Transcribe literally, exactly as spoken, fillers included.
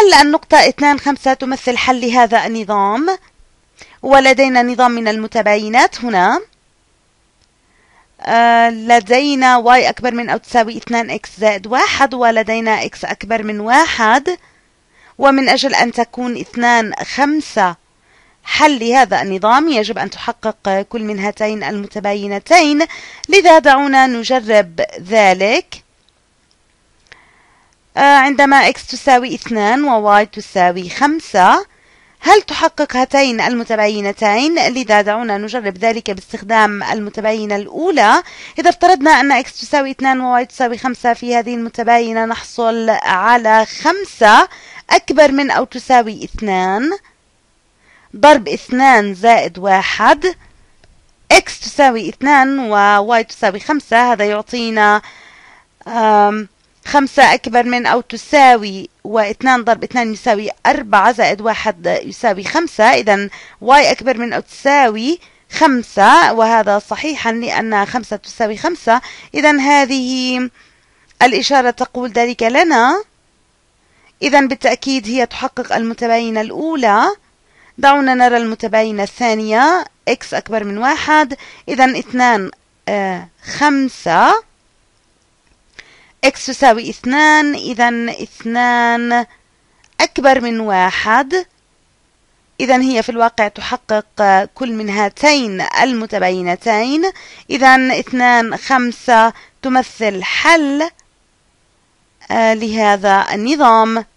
هل النقطة اثنان خمسة تمثل حل لهذا النظام؟ ولدينا نظام من المتباينات هنا. آه لدينا y أكبر من أو تساوي اثنان x زائد واحد، ولدينا x أكبر من واحد. ومن أجل أن تكون اثنان خمسة حل لهذا النظام يجب أن تحقق كل من هاتين المتباينتين، لذا دعونا نجرب ذلك. آه عندما x تساوي اثنان و y تساوي خمسة، هل تحقق هاتين المتباينتين؟ لذا دعونا نجرب ذلك باستخدام المتباينة الأولى. إذا افترضنا أن x تساوي اثنان و y تساوي خمسة، في هذه المتباينة نحصل على خمسة أكبر من أو تساوي اثنان ضرب اثنان زائد واحد. x تساوي اثنان و y تساوي خمسة، هذا يعطينا خمسة أكبر من أو تساوي واثنان ضرب اثنان يساوي أربعة زائد واحد يساوي خمسة. إذا y أكبر من أو تساوي خمسة، وهذا صحيحا لأن خمسة تساوي خمسة. إذا هذه الإشارة تقول ذلك لنا. إذا بالتأكيد هي تحقق المتباينة الأولى. دعونا نرى المتباينة الثانية. x أكبر من واحد، إذا اثنان آه خمسة، x تساوي اثنان، إذا اثنان أكبر من واحد. إذا هي في الواقع تحقق كل من هاتين المتباينتين. إذا اثنان خمسة تمثل حل آه لهذا النظام.